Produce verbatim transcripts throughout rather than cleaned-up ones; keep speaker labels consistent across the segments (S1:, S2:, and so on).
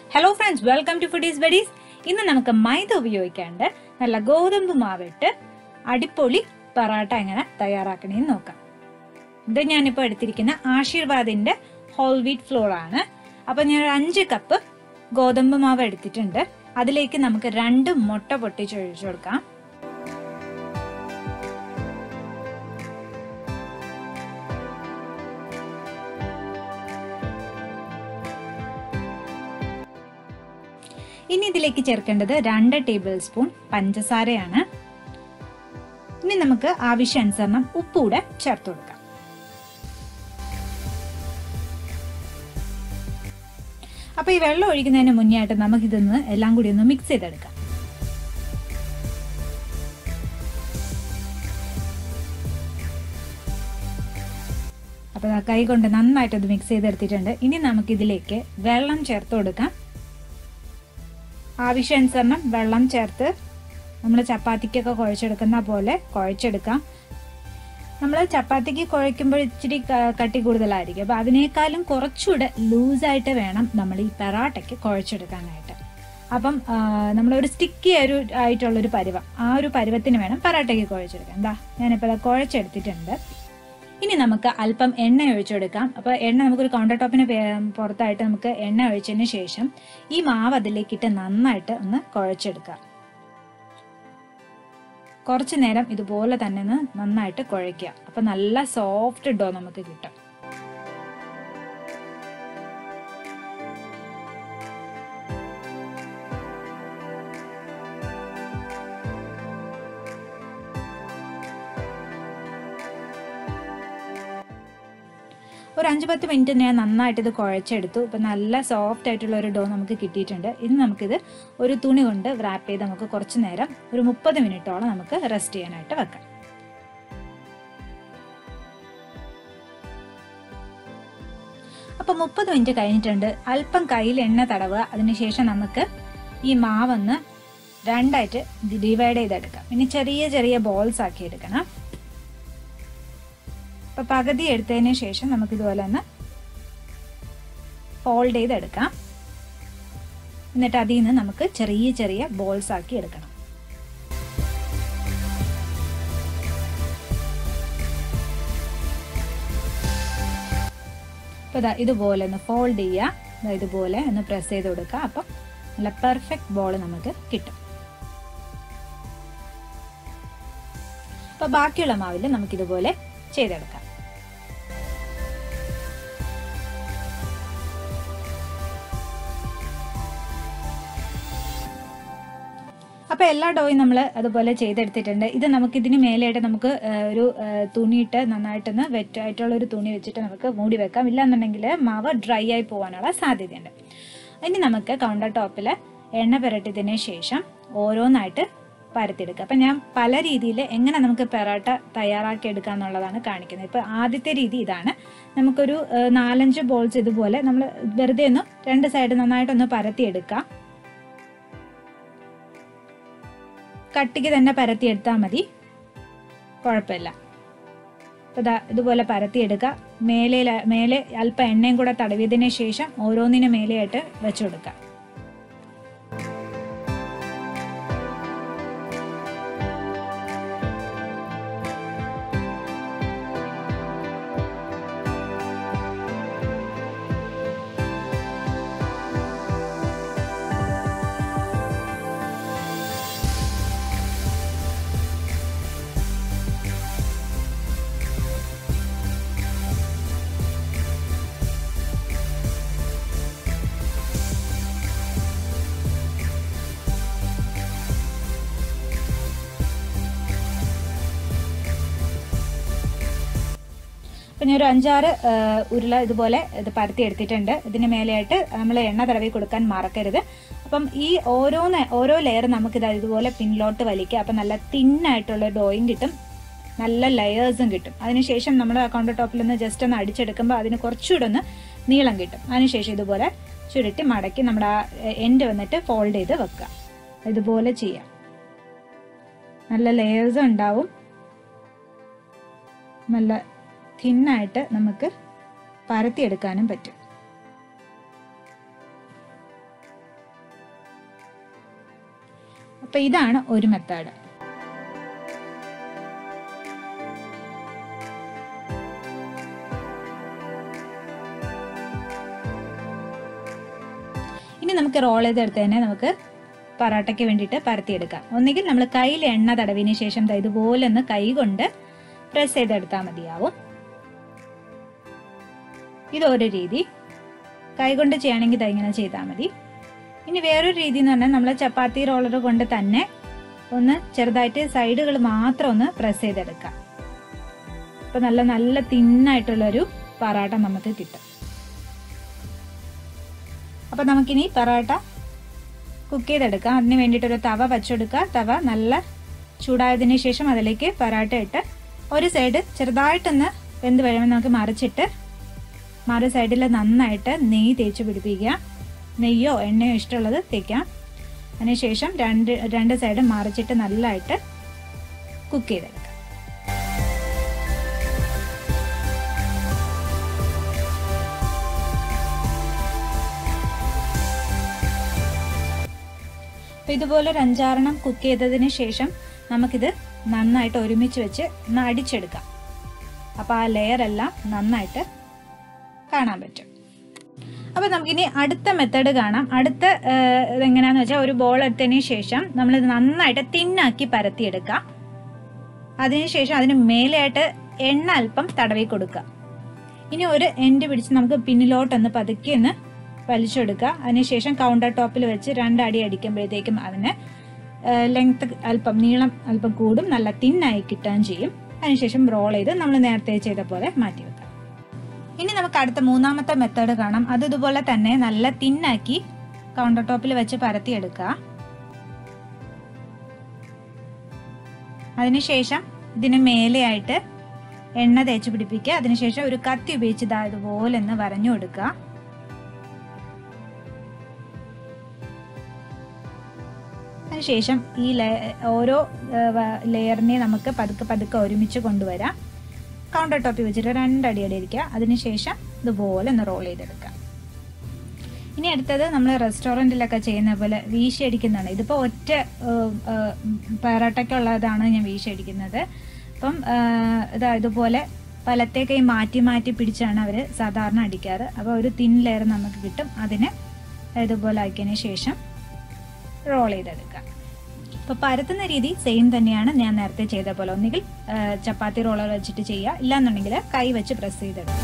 S1: Hello friends, welcome to Foodies Buddies. ഇന്ന് നമുക്ക് മൈദ ഉപയോഗിക്കാണ്ട് നല്ല ഗോതമ്പ് മാവിട്ട് അടിപൊളി പറാട്ട എങ്ങനെ തയ്യാറാക്കണമെന്ന് നോക്കാം. ഇത് ഞാനിപ്പോൾ എടുത്തിരിക്കുന്ന ആശീർവാദിന്റെ ഹോൾ വീറ്റ് ഫ്ലോർ ആണ്. അപ്പോൾ ഞാൻ ഒരു അഞ്ച് കപ്പ് ഗോതമ്പ് മാവ് എടുത്തിട്ടുണ്ട്. അതിലേക്ക് നമുക്ക് രണ്ട് മുട്ട പൊട്ടിച്ച് ഒഴിച്ചു കൊടുക്കാം. ഇനി ഇതിലേക്ക് ചേർക്കേണ്ടത് രണ്ട് ടേബിൾ സ്പൂൺ പഞ്ചസാരയാണ്. ഇനി നമുക്ക് ആവശ്യാനുസരണം ഉപ്പൂടെ ചേർത്ത് കൊടുക്കാം. അപ്പൊ ഈ വെള്ളം ഒഴിക്കുന്നതിന് മുന്നേ ആയിട്ട് നമുക്ക് ഇതൊന്ന് എല്ലാം കൂടി ഒന്ന് മിക്സ് ചെയ്തെടുക്കാം. അപ്പൊ കൈ കൊണ്ട് നന്നായിട്ട് ഇത് മിക്സ് ചെയ്തെടുത്തിട്ടുണ്ട്. ഇനി നമുക്ക് ഇതിലേക്ക് വെള്ളം ചേർത്ത് കൊടുക്കാം. ആവശ്യാനുസരണം വെള്ളം ചേർത്ത് നമ്മൾ ചപ്പാത്തിക്കൊക്കെ കുഴച്ചെടുക്കുന്ന പോലെ കുഴച്ചെടുക്കാം. നമ്മൾ ചപ്പാത്തിക്ക് കുഴയ്ക്കുമ്പോൾ ഇച്ചിരി കട്ടി കൂടുതലായിരിക്കും. അപ്പോൾ അതിനേക്കാളും കുറച്ചുകൂടെ ലൂസായിട്ട് വേണം നമ്മൾ ഈ പെറാട്ടയ്ക്ക് കുഴച്ചെടുക്കാനായിട്ട്. അപ്പം നമ്മളൊരു സ്റ്റിക്കി ഒരു ആയിട്ടുള്ളൊരു പരുവം, ആ ഒരു പരുവത്തിന് വേണം പെറാട്ടയ്ക്ക് കുഴച്ചെടുക്കാൻ. എന്താ ഞാനിപ്പോൾ അത് കുഴച്ചെടുത്തിട്ടുണ്ട്. ഇനി നമുക്ക് അല്പം എണ്ണ ഒഴിച്ചെടുക്കാം. അപ്പോൾ എണ്ണ നമുക്കൊരു കൗണ്ടർ ടോപ്പിന് പുറത്തായിട്ട് നമുക്ക് എണ്ണ ഒഴിച്ചതിന് ശേഷം ഈ മാവ് അതിലേക്കിട്ട് നന്നായിട്ട് ഒന്ന് കുഴച്ചെടുക്കാം. കുറച്ചു നേരം ഇതുപോലെ തന്നെ ഒന്ന് നന്നായിട്ട് കുഴയ്ക്കുക. അപ്പം നല്ല സോഫ്റ്റ് ഡോ നമുക്ക് കിട്ടും. ഒരു അഞ്ച് പത്ത് മിനിറ്റ് ഞാൻ നന്നായിട്ട് ഇത് കുഴച്ചെടുത്തു. ഇപ്പം നല്ല സോഫ്റ്റ് ആയിട്ടുള്ള ഒരു ഡോ നമുക്ക് കിട്ടിയിട്ടുണ്ട്. ഇനി നമുക്കിത് ഒരു തുണി കൊണ്ട് റാപ്പ് ചെയ്ത് നമുക്ക് കുറച്ച് നേരം ഒരു മുപ്പത് മിനിറ്റോളം നമുക്ക് റെസ്റ്റ് ചെയ്യാനായിട്ട് വെക്കാം. അപ്പം മുപ്പത് മിനിറ്റ് കഴിഞ്ഞിട്ടുണ്ട്. അല്പം കയ്യിൽ എണ്ണ തടവുക. അതിനുശേഷം നമുക്ക് ഈ മാവൊന്ന് രണ്ടായിട്ട് ഡിവൈഡ് ചെയ്തെടുക്കാം. ഇനി ചെറിയ ചെറിയ ബോൾസ് ആക്കി എടുക്കണം. അപ്പോൾ പകുതി എടുത്തതിന് ശേഷം നമുക്കിതുപോലെ ഒന്ന് ഫോൾഡ് ചെയ്തെടുക്കാം. എന്നിട്ട് അതിൽ നിന്ന് നമുക്ക് ചെറിയ ചെറിയ ബോൾസ് ആക്കി എടുക്കണം. അപ്പോൾ ഇതാ ഇതുപോലെ ഒന്ന് ഫോൾഡ് ചെയ്യുക. ഇതുപോലെ ഒന്ന് പ്രസ് ചെയ്ത് കൊടുക്കുക. അപ്പം നല്ല പെർഫെക്റ്റ് ബോൾ നമുക്ക് കിട്ടും. അപ്പോൾ ബാക്കിയുള്ള മാവിൽ നമുക്കിതുപോലെ ചെയ്തെടുക്കാം. അപ്പോൾ എല്ലാ ഡോയും നമ്മൾ അതുപോലെ ചെയ്തെടുത്തിട്ടുണ്ട്. ഇത് നമുക്ക് ഇതിന് മേലെയായിട്ട് നമുക്ക് ഒരു തുണിയിട്ട് നന്നായിട്ടൊന്ന് വെറ്റായിട്ടുള്ള ഒരു തുണി വെച്ചിട്ട് നമുക്ക് മൂടി വെക്കാം. ഇല്ലാന്നുണ്ടെങ്കിൽ മാവ് ഡ്രൈ ആയി പോകാനുള്ള സാധ്യതയുണ്ട്. ഇനി നമുക്ക് കൗണ്ടർ ടോപ്പിൽ എണ്ണ പുരട്ടിയതിന് ശേഷം ഓരോന്നായിട്ട് പരത്തിയെടുക്കുക. അപ്പം ഞാൻ പല രീതിയിൽ എങ്ങനെ നമുക്ക് പെറാട്ട തയ്യാറാക്കി എടുക്കുക എന്നുള്ളതാണ് കാണിക്കുന്നത്. ഇപ്പോൾ ആദ്യത്തെ രീതി ഇതാണ്. നമുക്കൊരു നാലഞ്ച് ബോൾസ് ഇതുപോലെ നമ്മൾ വെറുതെ ഒന്ന് രണ്ട് സൈഡ് നന്നായിട്ടൊന്ന് പരത്തിയെടുക്കാം. കട്ടിക്ക് തന്നെ പരത്തിയെടുത്താൽ മതി, കുഴപ്പമില്ല. അപ്പോൾ ഇതാ ഇതുപോലെ പരത്തിയെടുക്കുക. മേലെ മേലെ അല്പം എണ്ണയും കൂടെ തടവിയതിന് ശേഷം ഓരോന്നിനും മേലെയായിട്ട് വെച്ചു കൊടുക്കുക. അപ്പം ഞാൻ ഒരു അഞ്ചാറ് ഉരുള ഇതുപോലെ ഇത് പരത്തി എടുത്തിട്ടുണ്ട്. ഇതിന് മേലെയായിട്ട് നമ്മൾ എണ്ണ തടവി കൊടുക്കാൻ മറക്കരുത്. അപ്പം ഈ ഓരോന്ന് ഓരോ ലെയർ നമുക്കിത് ഇതുപോലെ പിന്നിലോട്ട് വലിക്കുക. അപ്പം നല്ല തിന്നായിട്ടുള്ള ഡോയും കിട്ടും, നല്ല ലെയേഴ്സും കിട്ടും. അതിനുശേഷം നമ്മൾ കൗണ്ടർ ടോപ്പിൽ നിന്ന് ജസ്റ്റ് ഒന്ന് അടിച്ചെടുക്കുമ്പോൾ അതിന് കുറച്ചുകൂടെ ഒന്ന് നീളം കിട്ടും. അതിനുശേഷം ഇതുപോലെ ചുരുട്ടി മടക്കി നമ്മുടെ ആ എൻഡ് വന്നിട്ട് ഫോൾഡ് ചെയ്ത് വെക്കുക. ഇതുപോലെ ചെയ്യാം. നല്ല ലെയേഴ്സും ഉണ്ടാവും, നല്ല തിന്നായിട്ട് നമുക്ക് പരത്തിയെടുക്കാനും പറ്റും. അപ്പോൾ ഇതാണ് ഒരു മെത്തേഡ്. ഇനി നമുക്ക് റോൾ ചെയ്തെടുത്ത് തന്നെ നമുക്ക് പറാട്ടയ്ക്ക് വേണ്ടിയിട്ട് പരത്തിയെടുക്കാം. ഒന്നുകിൽ നമ്മൾ കയ്യിൽ എണ്ണ തടവിന് ശേഷം ഇതുപോലെ ഒന്ന് കൈ കൊണ്ട് പ്രസ് ചെയ്തെടുത്താൽ മതിയാവും. ഇതൊരു രീതി. കൈ കൊണ്ട് ചെയ്യുകയാണെങ്കിൽ ഇങ്ങനെ ചെയ്താൽ മതി. ഇനി വേറൊരു രീതി എന്ന് പറഞ്ഞാൽ നമ്മൾ ചപ്പാത്തി റോളർ കൊണ്ട് തന്നെ ഒന്ന് ചെറുതായിട്ട് സൈഡുകൾ മാത്രം ഒന്ന് പ്രസ് ചെയ്തെടുക്കാം. അപ്പൊ നല്ല നല്ല തിന്നായിട്ടുള്ളൊരു പറാട്ട നമുക്ക് കിട്ടും. അപ്പൊ നമുക്കിനി പറാട്ട കുക്ക് ചെയ്തെടുക്കാം. അതിന് വേണ്ടിയിട്ടൊരു തവ വച്ചെടുക്കുക. തവ നല്ല ചൂടായതിനു ശേഷം അതിലേക്ക് പറാട്ട ഇട്ട് ഒരു സൈഡ് ചെറുതായിട്ടൊന്ന് വെന്ത് വരുമ്പോൾ നമുക്ക് മറിച്ചിട്ട് മറു സൈഡിൽ നന്നായിട്ട് നെയ്യ് തേച്ച് പിടിപ്പിക്കുക. നെയ്യോ എണ്ണയോ ഇഷ്ടമുള്ളത് തേക്കാം. അതിനുശേഷം രണ്ട് രണ്ട് സൈഡ് മറിച്ചിട്ട് നല്ലതായിട്ട് കുക്ക് ചെയ്തെടുക്കാം. അപ്പോൾ ഇതുപോലെ ഒരു അഞ്ചാറെണ്ണം കുക്ക് ചെയ്തതിന് ശേഷം നമുക്കിത് നന്നായിട്ട് ഒരുമിച്ച് വെച്ച് ഒന്ന് അടിച്ചെടുക്കാം. അപ്പോൾ ആ ലെയർ എല്ലാം നന്നായിട്ട് കാണാൻ പറ്റും. അപ്പോൾ നമുക്കിനി അടുത്ത മെത്തേഡ് കാണാം. അടുത്ത ഇതെങ്ങനെയാണെന്ന് വെച്ചാൽ ഒരു ബോൾ എടുത്തതിന് ശേഷം നമ്മളിത് നന്നായിട്ട് തിന്നാക്കി പരത്തിയെടുക്കാം. അതിനുശേഷം അതിന് മേലെയായിട്ട് എണ്ണ അല്പം തടവി കൊടുക്കുക. ഇനി ഒരു എൻഡ് പിടിച്ച് നമുക്ക് പിന്നിലോട്ടൊന്ന് പതുക്കി ഒന്ന് വലിച്ചെടുക്കുക. അതിനുശേഷം കൗണ്ടർ ടോപ്പിൽ വെച്ച് രണ്ടടി അടിക്കുമ്പോഴത്തേക്കും അതിന് ലെങ്ത് അല്പം നീളം അല്പം കൂടും, നല്ല തിന്നായി കിട്ടുകയും ചെയ്യും. അതിനുശേഷം റോൾ ചെയ്ത് നമ്മൾ നേരത്തെ ചെയ്ത പോലെ മാറ്റി വെക്കാം. ഇനി നമുക്ക് അടുത്ത മൂന്നാമത്തെ മെത്തേഡ് കാണാം. അത് ഇതുപോലെ തന്നെ നല്ല തിന്നാക്കി കൗണ്ടർ ടോപ്പിൽ വെച്ച് പരത്തിയെടുക്കുക. അതിനുശേഷം ഇതിന് മേലെയായിട്ട് എണ്ണ തേച്ച് പിടിപ്പിക്കുക. അതിനുശേഷം ഒരു കത്തി ഉപയോഗിച്ച് ഇതാ ഇതുപോലെ ഒന്ന് വരഞ്ഞു കൊടുക്കുക. അതിനുശേഷം ഈ ഓരോ ലെയറിനെ നമുക്ക് പതുക്കെ പതുക്കെ ഒരുമിച്ച് കൊണ്ടുവരാം. കൗണ്ടർ ടോപ്പിൽ വെച്ചിട്ട് രണ്ടടി അടി അടിക്കുക. അതിനുശേഷം ഇതുപോലെ ഒന്ന് റോൾ ചെയ്തെടുക്കാം. ഇനി അടുത്തത് നമ്മൾ റെസ്റ്റോറൻറ്റിലൊക്കെ ചെയ്യുന്ന പോലെ വീശി അടിക്കുന്നതാണ്. ഇതിപ്പോൾ ഒറ്റ പറാട്ടയ്ക്കുള്ളതാണ് ഞാൻ വീശി അടിക്കുന്നത്. അപ്പം ഇതാ ഇതുപോലെ പലത്തേക്ക് മാറ്റി മാറ്റി പിടിച്ചാണ് അവർ സാധാരണ അടിക്കാറ്. അപ്പോൾ ഒരു തിൻ ലെയർ നമുക്ക് കിട്ടും. അതിന് ഇതുപോലെ ആക്കിയതിന് ശേഷം റോൾ ചെയ്തെടുക്കാം. അപ്പോൾ പരത്തുന്ന രീതി സെയിം തന്നെയാണ് ഞാൻ നേരത്തെ ചെയ്ത പോലെ. ഒന്നുകിൽ ചപ്പാത്തി റോളർ വെച്ചിട്ട് ചെയ്യുക, ഇല്ലാന്നുണ്ടെങ്കിൽ കൈ വെച്ച് പ്രസ് ചെയ്തെടുക്കുക.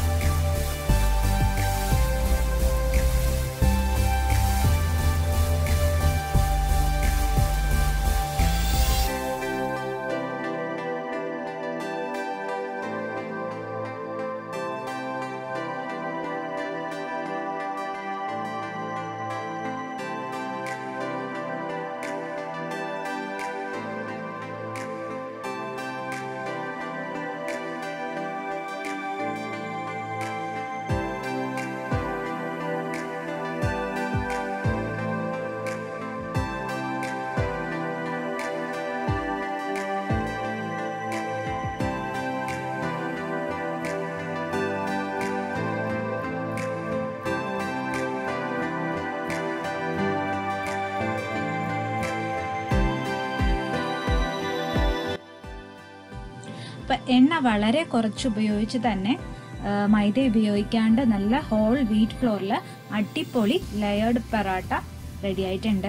S1: അപ്പം എണ്ണ വളരെ കുറച്ച് ഉപയോഗിച്ച് തന്നെ മൈദ ഉപയോഗിക്കാണ്ട് നല്ല ഹോൾ വീറ്റ് ഫ്ലോറിൽ അടിപൊളി ലെയേർഡ് പറാട്ട റെഡി ആയിട്ടുണ്ട്.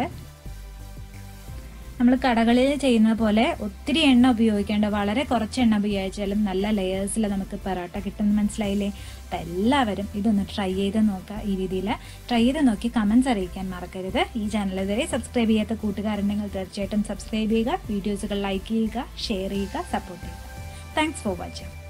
S1: നമ്മൾ കടകളിൽ ചെയ്യുന്ന പോലെ ഒത്തിരി എണ്ണ ഉപയോഗിക്കേണ്ട, വളരെ കുറച്ച് എണ്ണ ഉപയോഗിച്ചാലും നല്ല ലെയേഴ്സിൽ നമുക്ക് പറാട്ട കിട്ടും. മനസ്സിലായില്ലേ? അപ്പം എല്ലാവരും ഇതൊന്ന് ട്രൈ ചെയ്ത് നോക്കുക. ഈ രീതിയിൽ ട്രൈ ചെയ്ത് നോക്കി കമൻസ് അറിയിക്കാൻ മറക്കരുത്. ഈ ചാനൽ ഇതുവരെ സബ്സ്ക്രൈബ് ചെയ്യാത്ത കൂട്ടുകാരുണ്ടെങ്കിൽ തീർച്ചയായിട്ടും സബ്സ്ക്രൈബ് ചെയ്യുക, വീഡിയോസുകൾ ലൈക്ക് ചെയ്യുക, ഷെയർ ചെയ്യുക, സപ്പോർട്ട് ചെയ്യുക. Thanks for watching.